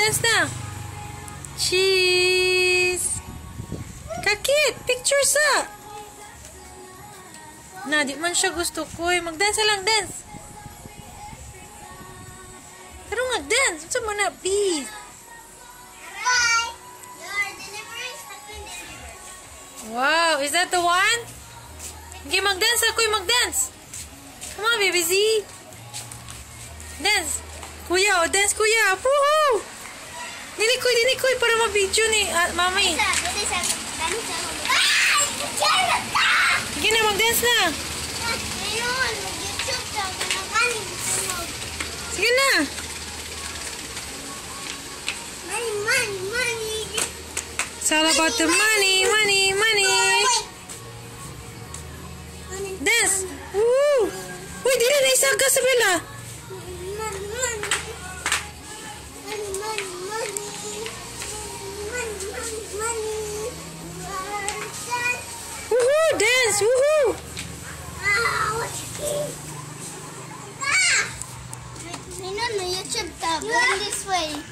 Mag-dance na. Cheese. Kakit, picture sa. Na, di man siya gusto ko. Mag-dance lang, dance. Pero mag-dance. Gusto mo na, please. Bye. Your delivery is not been delivered. Wow, is that the one? Okay, mag-dance ako. Mag-dance. Come on, baby Z. Dance. Kuya, dance kuya. Woohoo! Dinikoy para ma-video ni mami. Sige na, mag-dance na. Sige na. It's all about the money. Dance. Woo! Uy, dili na isa ka sa bela. Woohoo! Dance! Woohoo! YouTube tab. Going this way.